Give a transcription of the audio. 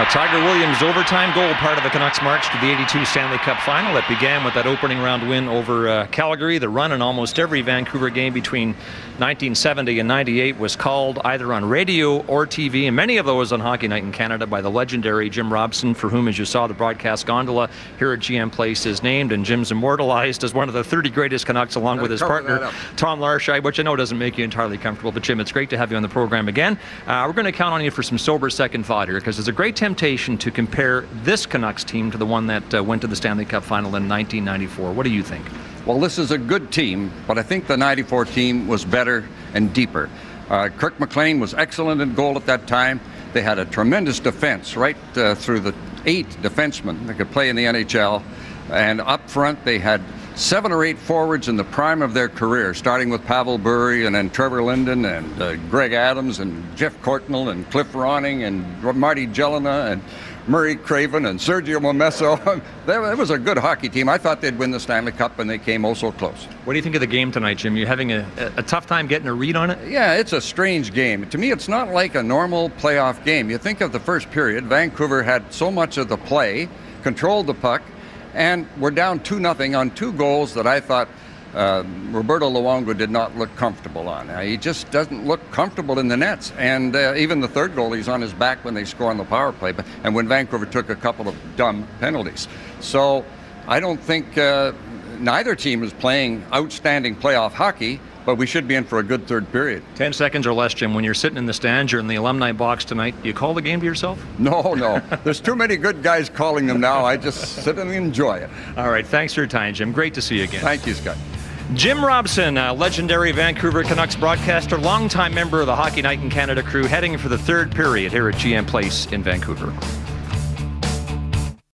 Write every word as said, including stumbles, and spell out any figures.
Tiger Williams' overtime goal, part of the Canucks' march to the eighty-two Stanley Cup final. That began with that opening round win over uh, Calgary. The run in almost every Vancouver game between nineteen seventy and ninety-eight was called either on radio or T V, and many of those on Hockey Night in Canada by the legendary Jim Robson, for whom, as you saw, the broadcast gondola here at G M Place is named, and Jim's immortalized as one of the thirty greatest Canucks, along with his partner, Tom Larshide, which I know doesn't make you entirely comfortable. But Jim, it's great to have you on the program again. Uh, we're going to count on you for some sober second thought here, because there's a great temptation to compare this Canucks team to the one that uh, went to the Stanley Cup final in nineteen ninety-four. What do you think? Well, this is a good team, but I think the ninety-four team was better and deeper. Uh, Kirk McLean was excellent in goal at that time. They had a tremendous defense right uh, through the eight defensemen that could play in the N H L. And up front, they had seven or eight forwards in the prime of their career, starting with Pavel Bure and then Trevor Linden and uh, Greg Adams and Jeff Courtnall and Cliff Ronning and Marty Jelena and Murray Craven and Sergio Momesso. It was a good hockey team. I thought they'd win the Stanley Cup, and they came oh so close. What do you think of the game tonight, Jim? You having a, a tough time getting a read on it? Yeah, it's a strange game. To me, it's not like a normal playoff game. You think of the first period, Vancouver had so much of the play, controlled the puck, and we're down two nothing on two goals that I thought uh, Roberto Luongo did not look comfortable on. Uh, he just doesn't look comfortable in the nets. And uh, even the third goal, he's on his back when they score on the power play, but, and when Vancouver took a couple of dumb penalties. So I don't think uh, neither team is playing outstanding playoff hockey, but we should be in for a good third period. Ten seconds or less, Jim. When you're sitting in the stands, you're in the alumni box tonight, do you call the game to yourself? No, no. There's too many good guys calling them now. I just sit and enjoy it. All right. Thanks for your time, Jim. Great to see you again. Thank you, Scott. Jim Robson, a legendary Vancouver Canucks broadcaster, longtime member of the Hockey Night in Canada crew, heading for the third period here at G M Place in Vancouver.